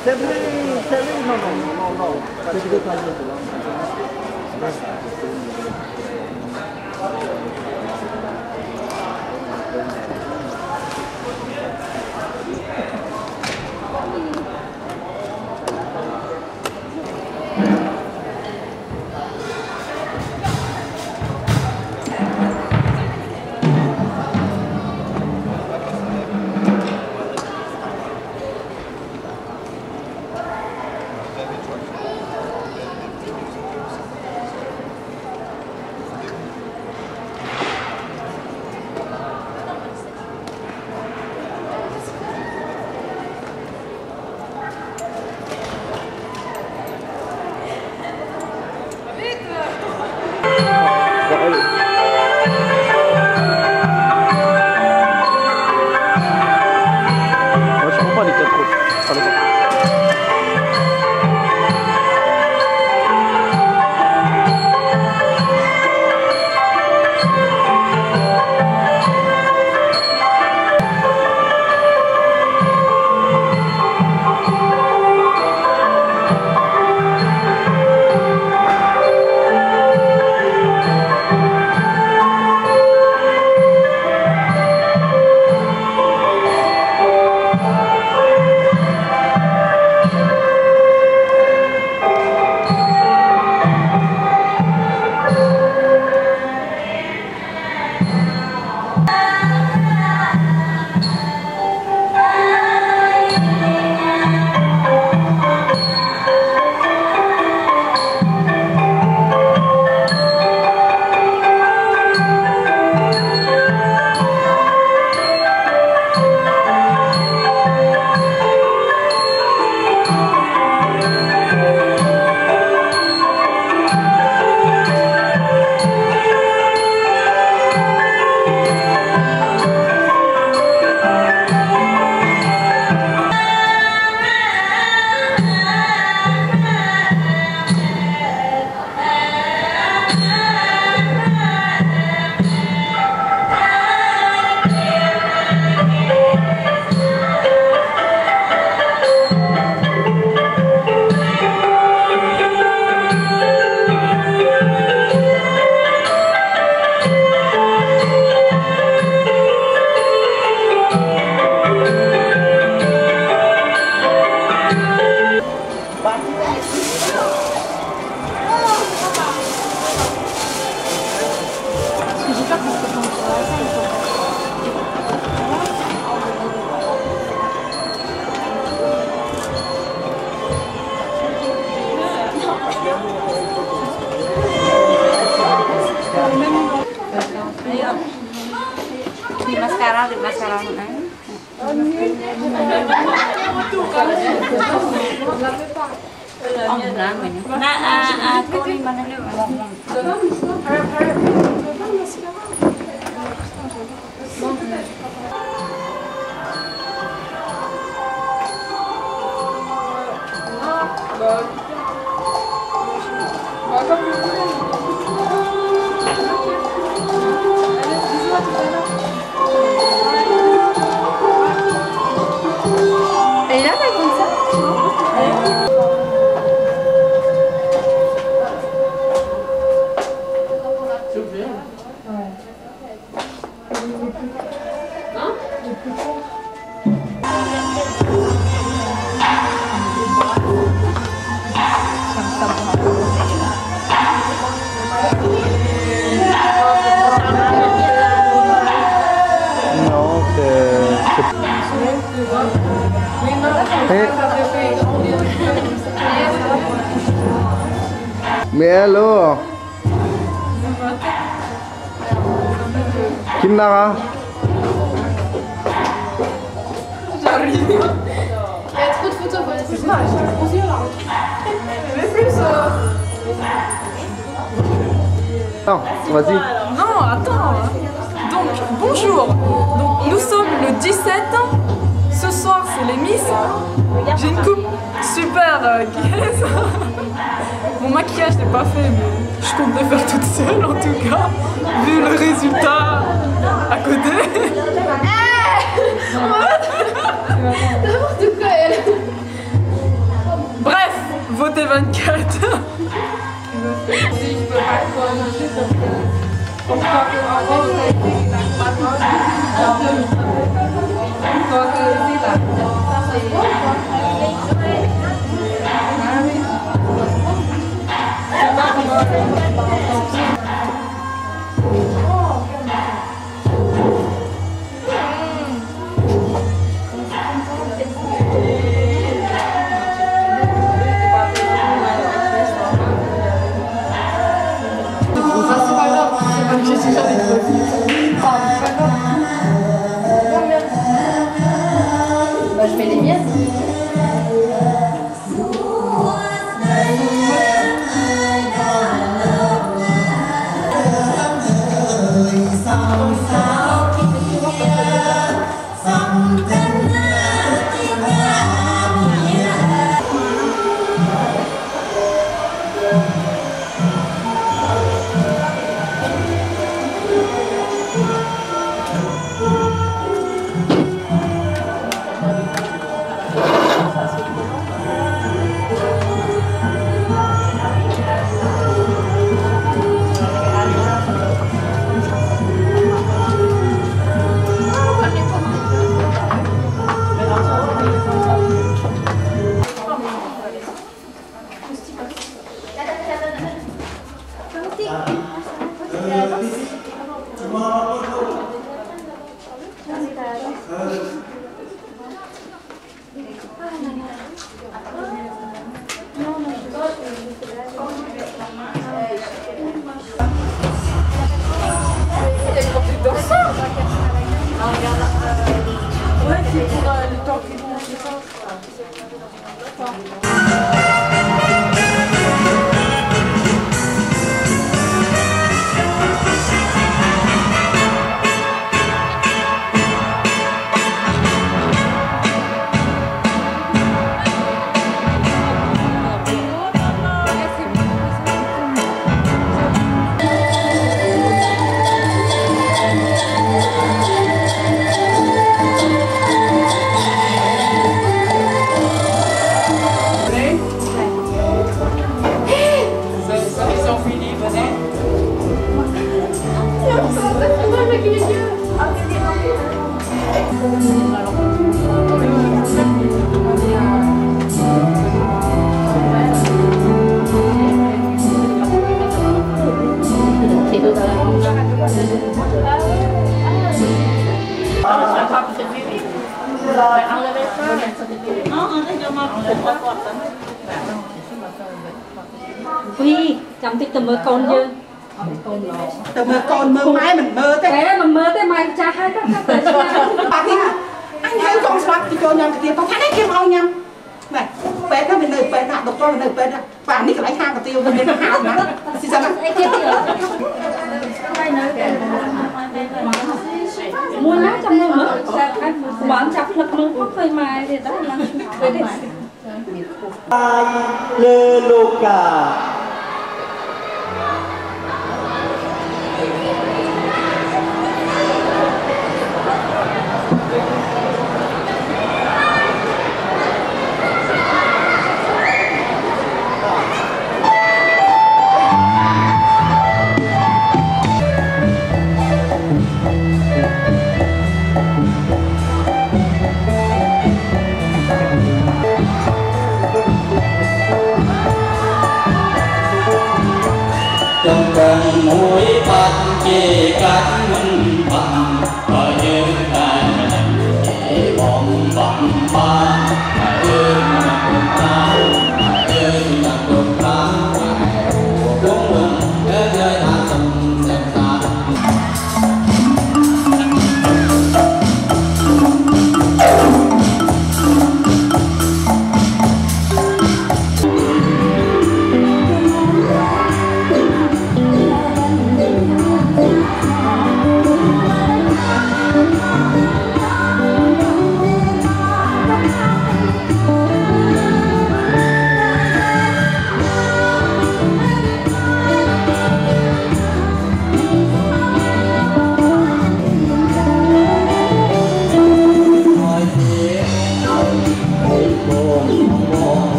C'est vrai, non, non. C'est vrai, Mais alors Kim Nara? J'arrive. Il y a trop de photos, c'est pas mais plus Non, vas-y. Non, attends. Donc, bonjour. Donc, nous sommes le 17. Ce soir, c'est les Miss. J'ai une coupe super gaze. Mon maquillage n'est pas fait, mais je compte le faire toute seule en tout cas, vu le résultat à côté. N'importe quoi elle. 24. Je mets les miennes. Huy, chồng thích tầm mơ con chưa? Tầm mơ con mơ mái mình mơ thế. Thế mà mơ thế mày cha hai các Bà thì anh thấy con sắp thì cho nhầm cái con thấy đấy kia mau nhầm. Này, bé nó bên nơi bé nào độc cho bên nơi bé nào. Bà ní cái lấy hàng cái tiêu bên nó hào nữa. Xin sao Ai kia thì ở mua lá trong mơ mơ bán chắp lực mơ khóc phơi mai thì đó là về đây. Alleluia. Trong cơn mũi bắt chỉ cánh minh bằng ở những cái chỉ bom bằng ba ơi nằm ta ơi nằm ta cũng mừng nơi ta sông sông ta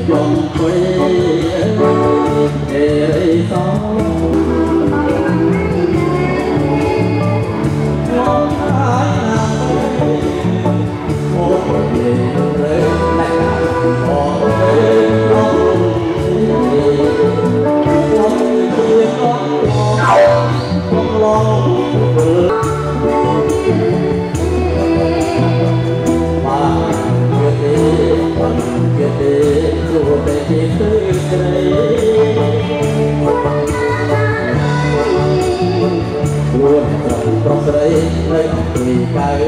dòng quê để gió ngón ai một về rơi lại một về non con lòng luôn trong đây lấy tùy cái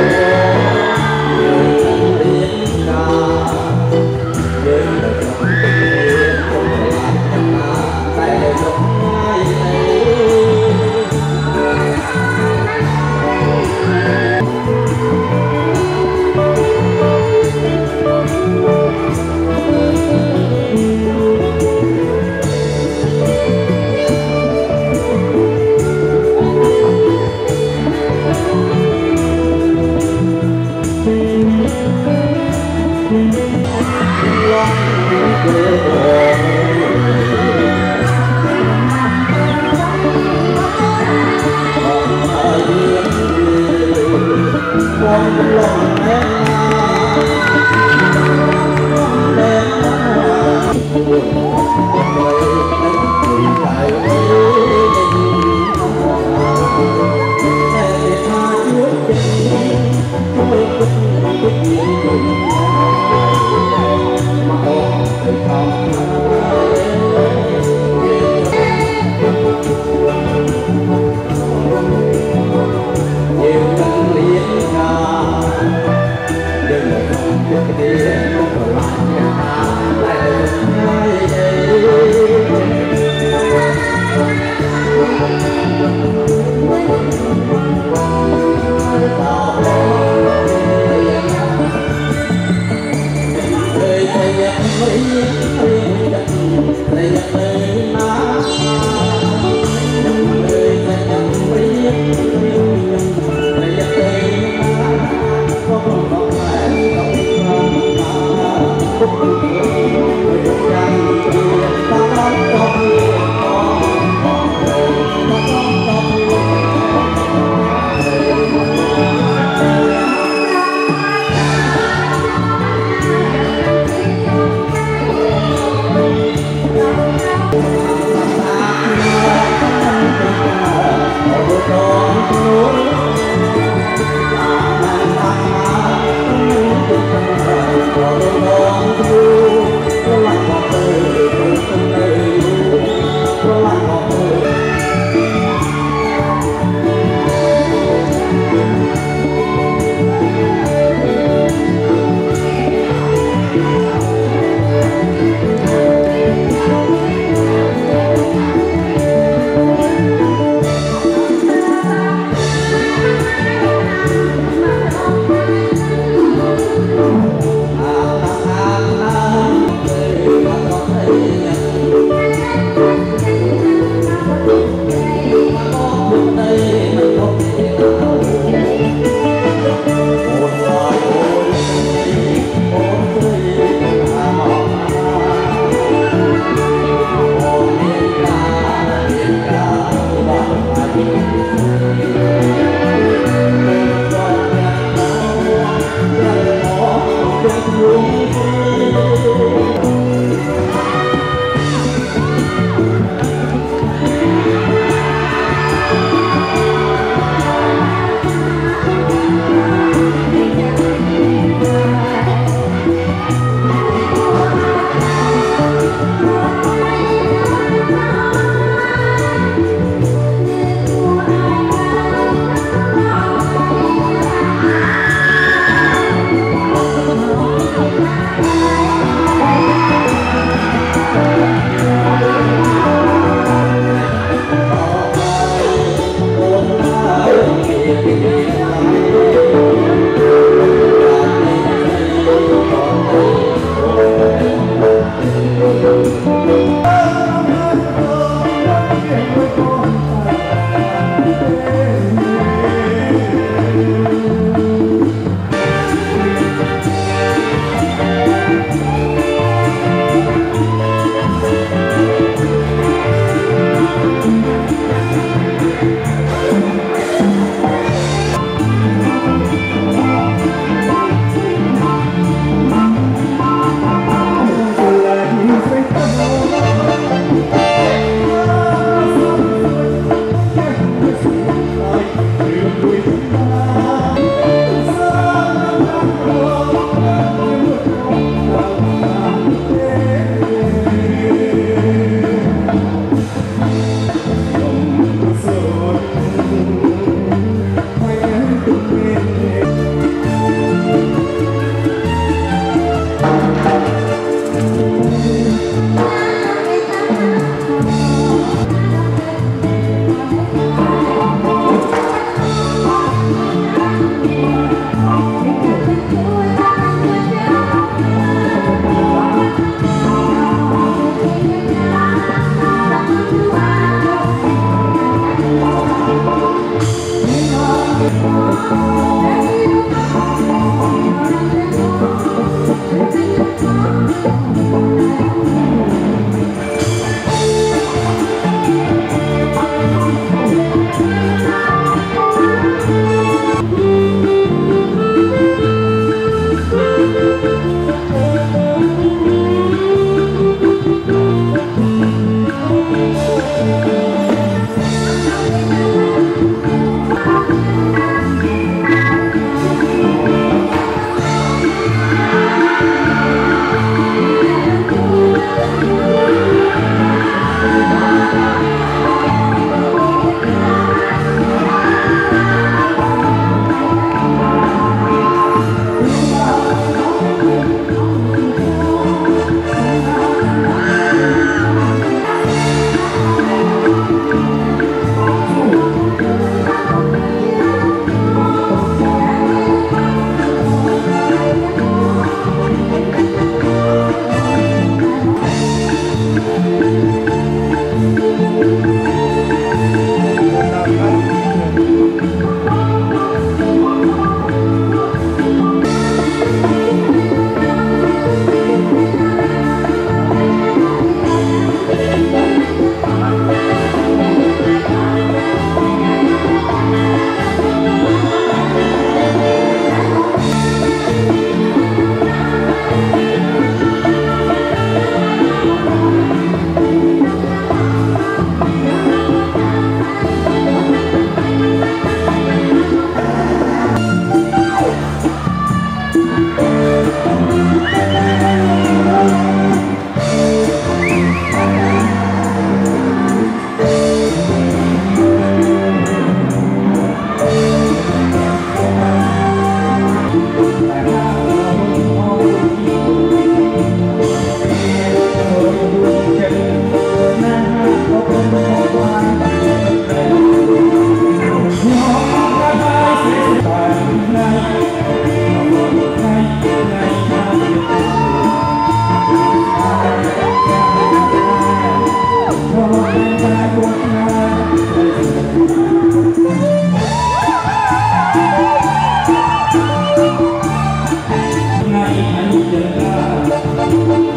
tiếng ca đến không làm tay giống ai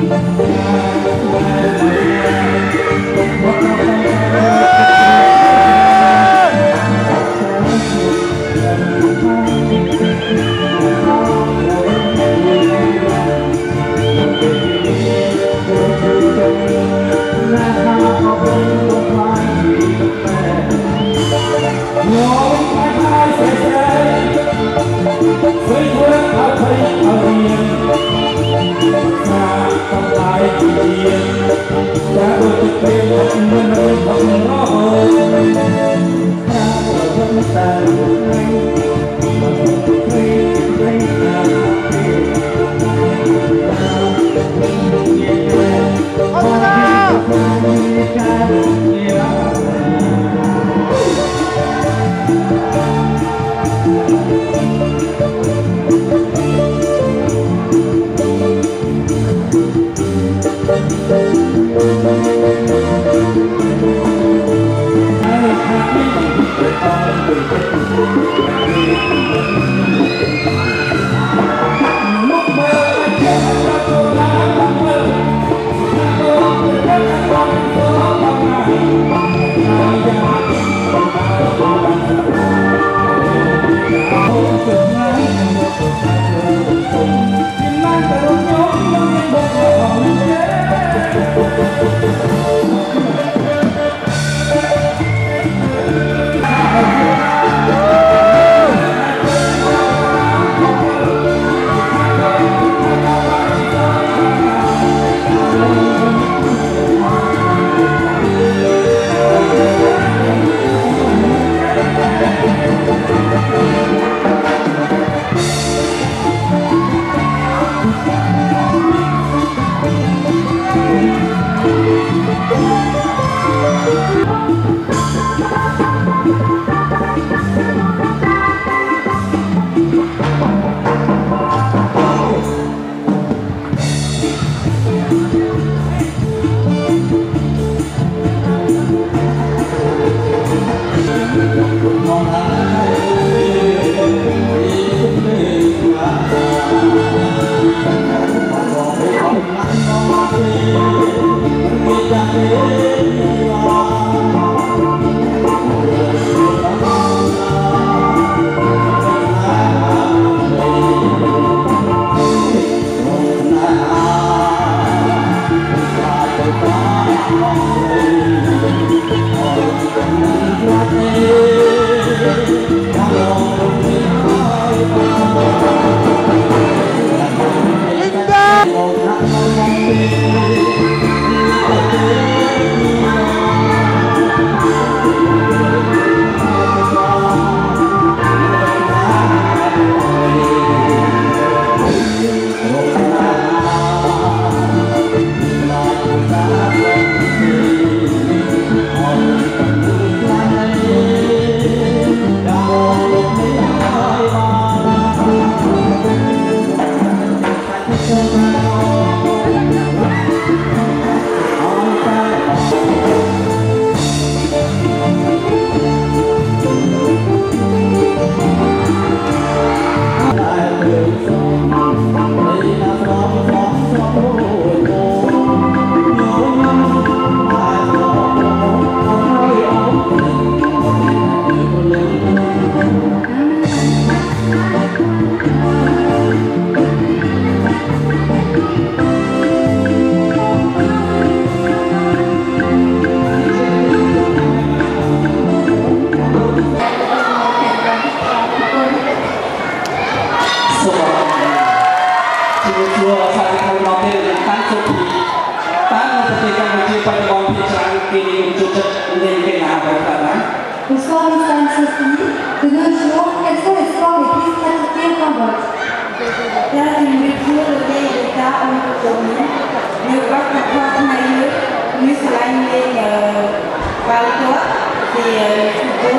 Bonsoir mesdames et messieurs, de nos jours, quels sont les sports les plus pratiqués au Cambodge? Là, c'est une lecture de vieille d'État en autonomie. Le bac de quoi maillot, nous l'année Valtois, c'est le football.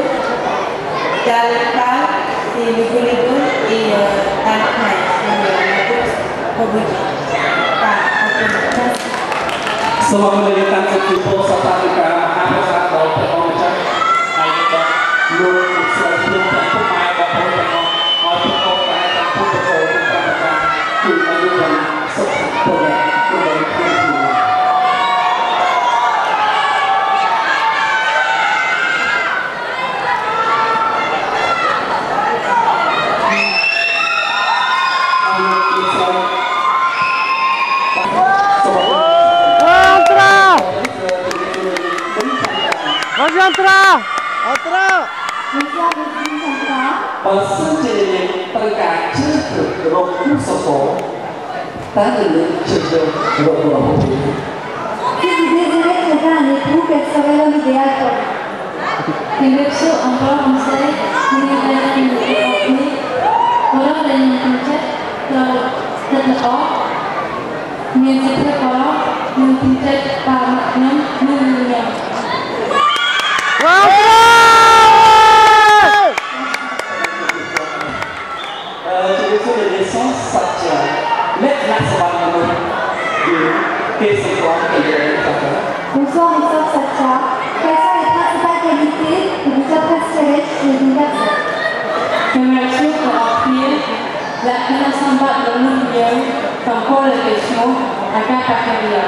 Dans le parc, c'est le volleyball et dans le match, c'est la boxe cambodgienne. Selamat menjalankan kehidupan serta juga masyarakat berkomunikasi. Luôn sự luôn tại quốc mai và hội đồng mọi quốc hội tại thành phố Hồ Chí Minh từ ngày luôn là sắp tới của Ultra. Ultra. Si vous désirez trouver un époux, quel serait l'homme idéal pour vous? Une option en bord conseil, une idée orang dan yang pencet terlepas menyebut orang yang pencet makna dunia. Bonsoir, Mr. Sacha. Quelles sont les principales qualités que vous apprécierez chez une personne? Merci pour offrir la connaissance de l'univers comme corrélation avec la carrière.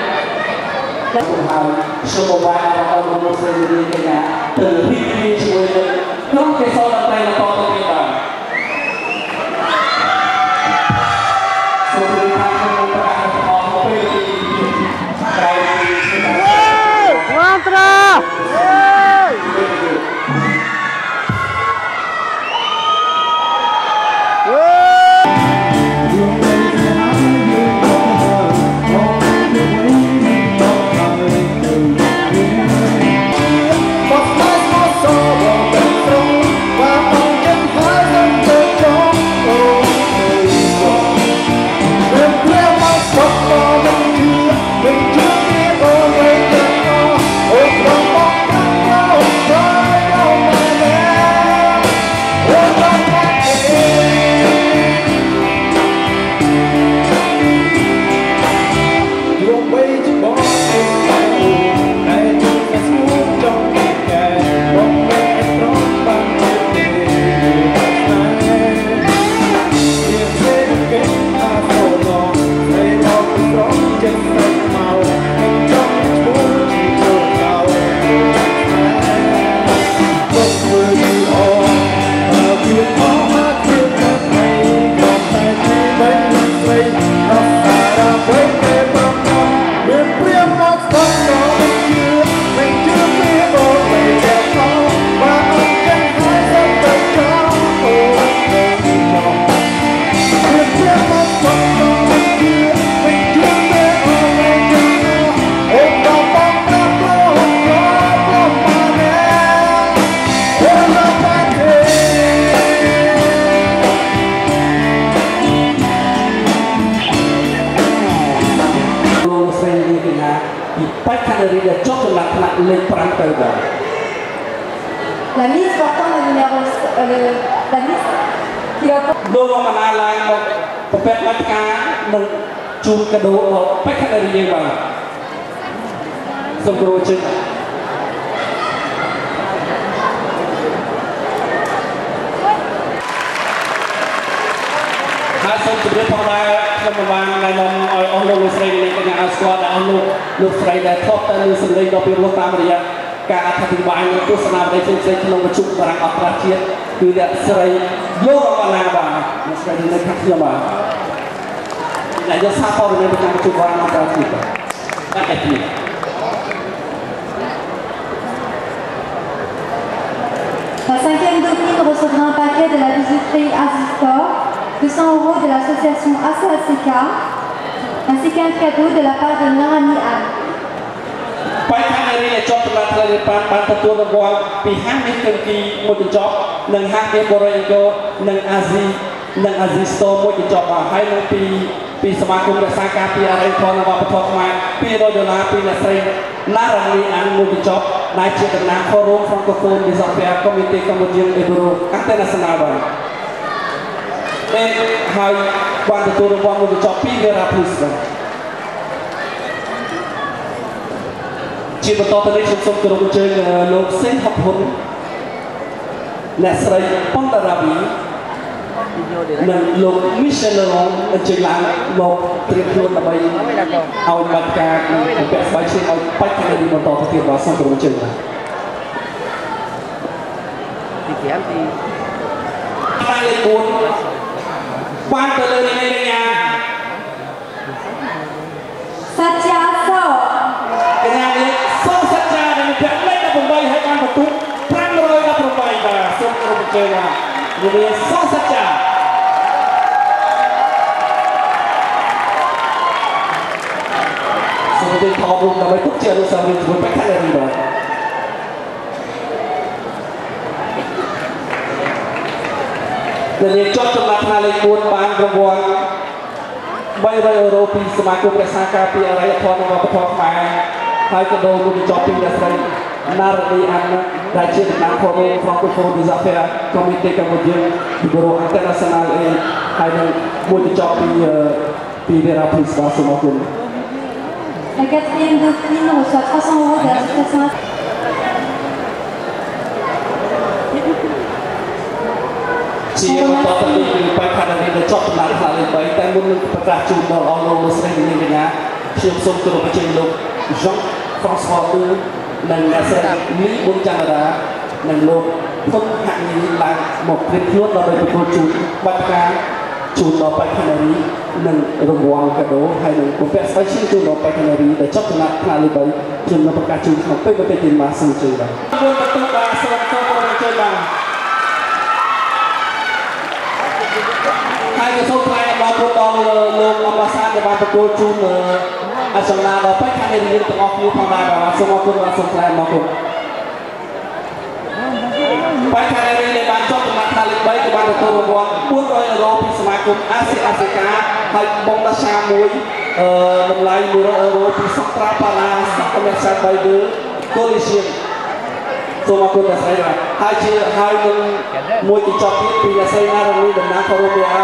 La mise portant le numéro... la mise qui va... การอธิบายในโฆษณาในเชิงขนมจุกบางอัตราเชียคือเนี่ยสไลโยกมานาบาสไลในทักษิณบาในจะทราบข้อมูลในการจุกบางอัตราเชียนั่นเอง La cinquième dauphine recevra un paquet de la bijouterie Azistor, 200 € de l'association ACACK, ainsi qu'un cadeau de la part de leur amie Anne. ไปทางนี้จบตลาดทะเลปานบตัวรางวัลปีห้างนี้เป็นกี่มวยจบหนึ่งห้างเดียบริโภคหนึ่งอาซีสโตมวยจบให้ในปีสมาคมรักษาการปีอะไรทองนวัตปฐมมาปี$100ปีละเซนน่ารักดีอันมวยจบนายเจตนาโฟรุมฟรังโกโฟนดิสอเปียคอมมิตี้กัมพูชีเอเบโรอันเตนาสนาบันให้วันตัวรางวัลมวยจบปีเวลาพลุสชีวิตต่อไปนี้สมกรมเจอโลกเส้นหักหนและสายปอนตาราบีนั่นโลกมิเชลลงเจริญโลกเตรียมตัวไปเอาบัตรการแบบใบเชื่อเอาไปทางดีมันต่อที่เราสมกรมเจออะไรเลยคุณบ้านเตลินในเรื่องสัจจาโซงานนี้ส่งสัญญาณในแบบไม่ได้ผมไปให้การประตู chơi là người so sánh chả sau khi thọ bụng là mấy phút chơi rồi sau khi chúng phải khai lên rồi nên chọn trong mặt này buôn bán rong vuông bay bay euro piสมาคมกษาการปีอะไรทอนมาประทองมาให้กระโดดมุดจอปิงได้ใส่นารีอันได้เชื่อนักโฟโต้ฟรังโกโฟนดิซาเฟียคอมมิตี้กัมพูชีdi biro internasional iniให้มุดจอปิงปีเวลาพิสบาสมาคม La quatrième doctrine reçoit 300 € de l'association. Chỉ có tận đi quay khả năng để chọn lại là lên bảy tại muốnประกาศจูนเราเอาลงมาแสดงในงานเชื่อมส่งตัวไปเชิญลงjean françois นั่งแสดงนี้บนจังหวัดนั่งลงพ้นหักนี้หลังหมกเรียนล้วนเราไปประกาศจูนบัตรการจูนเราไปขณะนี้นั่งรางวัลกระโดดให้นั่งคุณแปะไปชื่อจูนเราไปขณะนี้แต่ชอบชนะขณะเลยไปจนเราประกาศจูนของไปเป็นมาสู่จูนเราบนประตูบาสวัสดิ์ตัวไปเชิญมาhai cái số này bao gồm đòn lồng ông bà sa để bàn bạc cô chun ở trong nào đó phải khai lên từng ngọc như phong đài và số ngọc cô là số này bao gồm phải khai lên để bàn cho từng mặt khai lên bảy cái bàn bạc cô gồm 400 euroពីសមាគមអាស៊ីអាហ្វ្រិកាហើយបងដាសាមួយតម្លៃ 100 euroពីសត្រាប៉ាឡាសកលសាបៃដឺកូលីសៀនសូមអរគុណដល់ស្រីបាទហើយជាហើយនឹងមួយទីចប់ទៀតពីស្រីណារនីដំណើរខរុបឲ្យ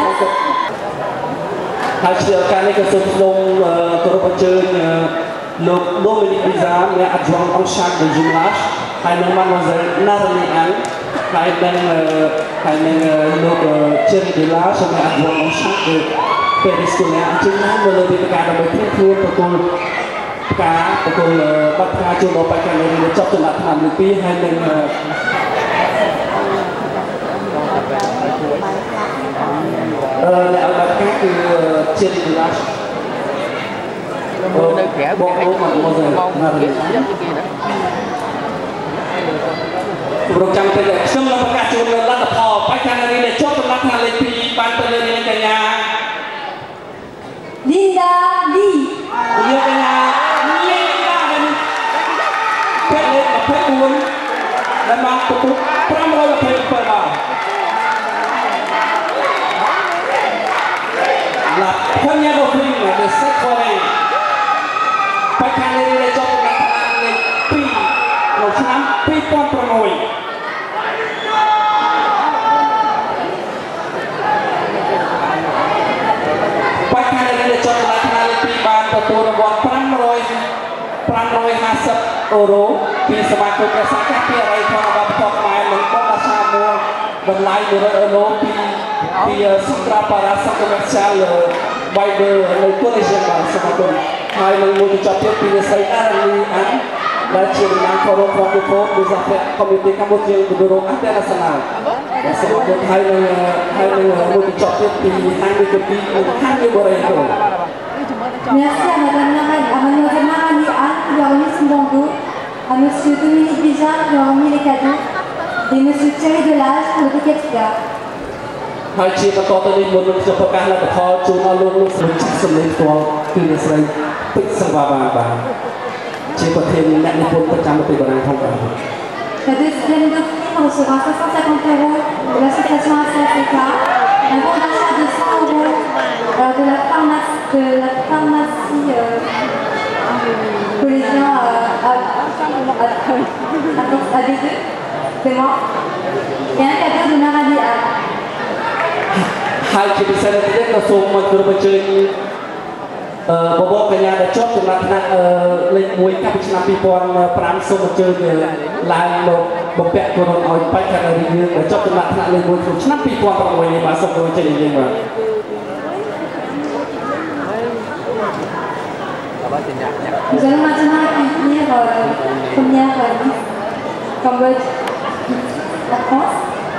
ហើយជាការនេះក៏សូមក្នុងគោរពអញ្ជើញលោក Dominic Biza អ្នកអញ្ជើញអង្គសាស្ត្រ de Jumlash ហើយនឹង Mademoiselle Narani Anne ហើយនឹងលោក Cherry Dela សូមអ្នកអញ្ជើញអង្គសាស្ត្រ Paris គូអ្នកអញ្ជើញមកលើវេទិកាដើម្បីព្រៀបខ្លួនប្រគល់ការប្រគល់បាត់ការចូលដល់បច្ចុប្បន្ននេះចប់ចំណាត់ឆ្នាំទី2ហើយនឹងអ្នកបាត់ការគឺជាទីឡាស់នៅក្រៅបងអូមកមកគេយ៉ាងគេណាប្រចាំតែខ្ញុំនឹងប្រកាសជូនលទ្ធផលបច្ចុប្បន្ននេះចប់ចំណាត់ឆ្នាំលេខ2បានទៅលើនាងកញ្ញា Linda Lee នាងកញ្ញាdan mampu pernah melakukan perbedaan. Lah, hanya doktrin ada sekali. Pakai dari lecok dengan lek pi, locinam pi pon pernoi. Pakai dari lecok dengan lek pi ban terturun buat 550 euro ពីសមាគមប្រសាខាពីអរិយធម៌របស់ប្រទេសខ្មែរនឹងបបសាមួយតម្លៃ 100 euro ពីសង្ក្រាបរាសកមខ្យាលបាយដឺនៅគូលេសបានសមាគមហើយនឹងមួយចប់ទៀតពីស្រីអារ៉ានីអានដែលជាតំណាង Forum Francophone des Affaires Communauté Cambodgienne du Bureau International ដែលសមាគមហើយនឹងមួយចប់ទៀតពីហាងវិទ្យាពីហាងវិបរិយទៅ Merci à Mademoiselle Narani Anne qui lui a remis son bandeau, à Monsieur Dominique Biza qui lui a remis les cadeaux, et Monsieur Thierry Delage pour le décapitaire. ហើយជាបន្តទៅនេះមុននឹងខ្ញុំប្រកាសលទ្ធផលជូនដល់លោកស្រីសំឡេងផ្ទាល់គឺអ្នកស្រីពេជ្រសង្វាបានជាប្រធានអ្នកនិពន្ធប្រចាំប្រទេសបារាំងផងដែរ La deuxième doctrine recevra 650 € de l'association Africa, un bon d'achat de 100 € de la pharmacie collégien à B2, c'est moi, et un cadeau de Narani Anne. ហើយជាពិសេសទៀតក៏សូមមកគោរពអញ្ជើញបបោកកញ្ញាដែលជាប់ចំណាត់ថ្នាក់លេខ1កាលពីឆ្នាំ2005សូមអញ្ជើញឡើងមកបំពាក់គោរពឲ្យបច្ចុប្បន្នយើងដែលជាប់ចំណាត់ថ្នាក់លេខ1ក្នុងឆ្នាំ2006នេះបាទសូមគោរពអញ្ជើញយើងបាទ Nous allons maintenant accueillir première Miss Cambodge en France.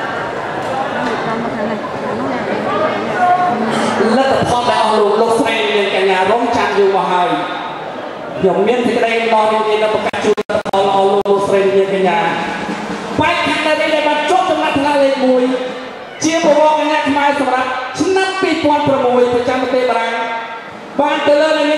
លទ្ធផលដែលអស់លោកស្រីនាងកញ្ញារងចាំយូរមកហើយខ្ញុំមានសេចក្តីមករៀបរៀងប្រកាសជូនលទ្ធផលអស់លោកស្រីនាងកញ្ញាបែកខាងនេះដែលបានចុះចំណាត់ថ្នាក់លេខមួយជាប្រវត្តិអាញាខ្មែរសម្រាប់ឆ្នាំ2006ប្រចាំប្រទេសបារាំងបានទៅលើ